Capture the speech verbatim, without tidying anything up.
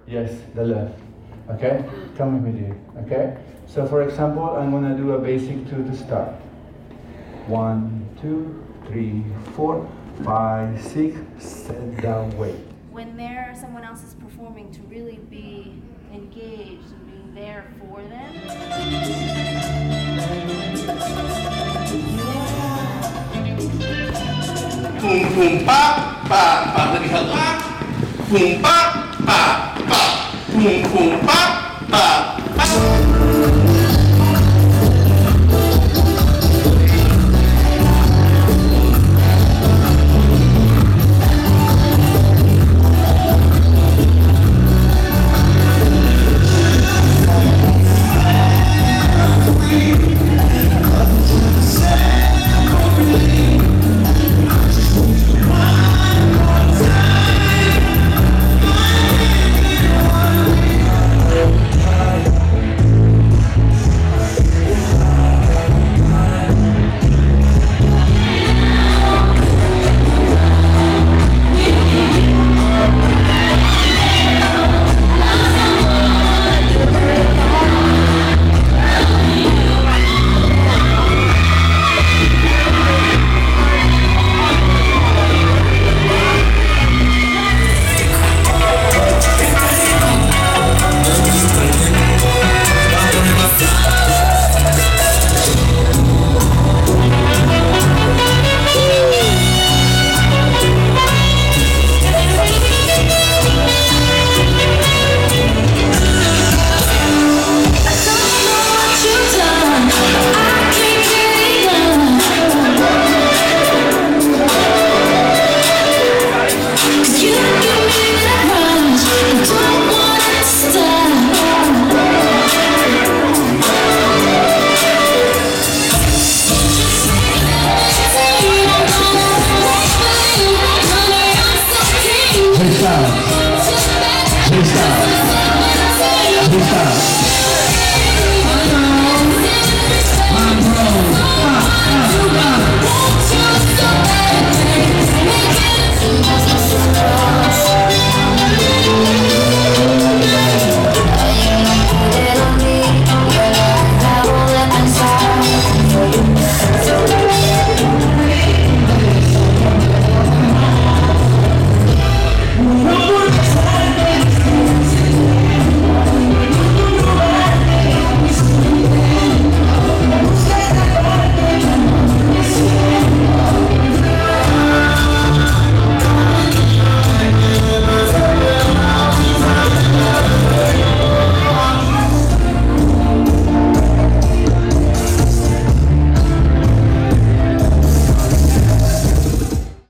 Yes, the left. Okay? Coming with you. Okay? So for example, I'm gonna do a basic two to start. One, two, three, four, five, six, set down, wait. When there someone else is performing, to really be engaged and being there for them. Boom boom pa pa pa, let me help pa. Boom pa pa pa. Boom boom pa pa pa.